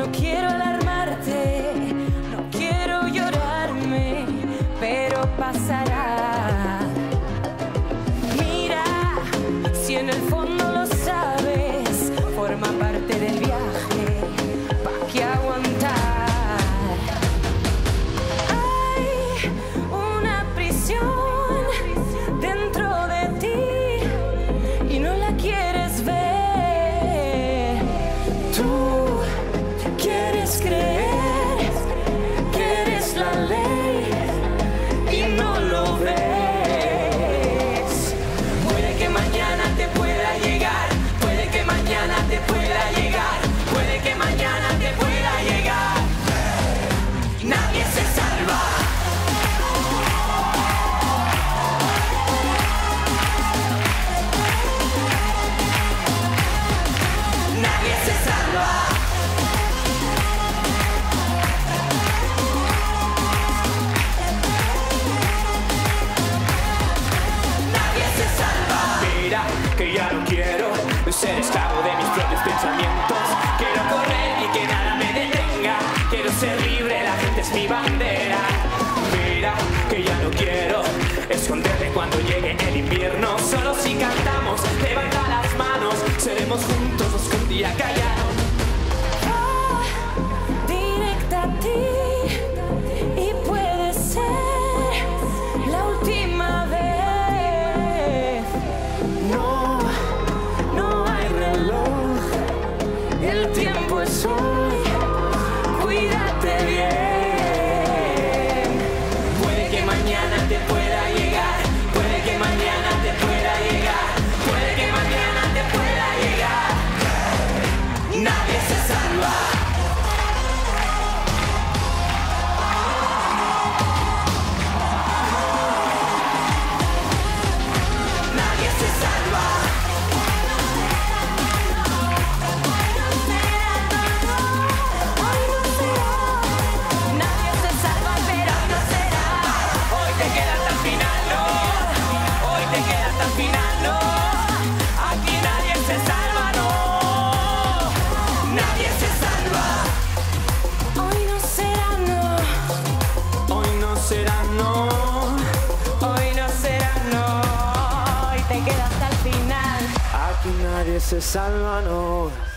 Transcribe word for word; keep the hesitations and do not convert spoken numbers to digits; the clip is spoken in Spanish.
No quiero alarmarte, no quiero llorarme, pero pasará. Mira, si en el fondo lo sabes, forma parte del viaje, ¿pa' qué aguantar? Hay una prisión dentro de ti y no la quieres ver. Tú quieres creer que eres la ley y no lo ves. Puede que mañana te pueda llegar, puede que mañana te pueda llegar, puede que mañana te pueda llegar. Nadie se salva. Nadie se salva. Nadie se salva. Mira que ya no quiero ser esclavo de mis propios pensamientos. Quiero correr y que nada me detenga. Quiero ser libre, la gente es mi bandera. Mira que ya no quiero esconderme cuando llegue el invierno. Solo si cantamos, levanta las manos, seremos juntos los que un día callaron. Va directa a ti y puede ser la última vez. No, no hay reloj, el tiempo es hoy, cuídate bien. Puede que mañana te pueda llegar, puede que mañana te pueda llegar, puede que mañana te pueda llegar. Nadie se salva. Nadie se salva. Nadie se salva, pero no será. Hoy te queda hasta el final, no. Hoy te queda hasta el final, no. Aquí nadie se salva, no. Nadie se salva. Hoy no será, no. Hoy no será, no. Hoy no será, no. Hoy te queda hasta el final. Aquí nadie se salva, no.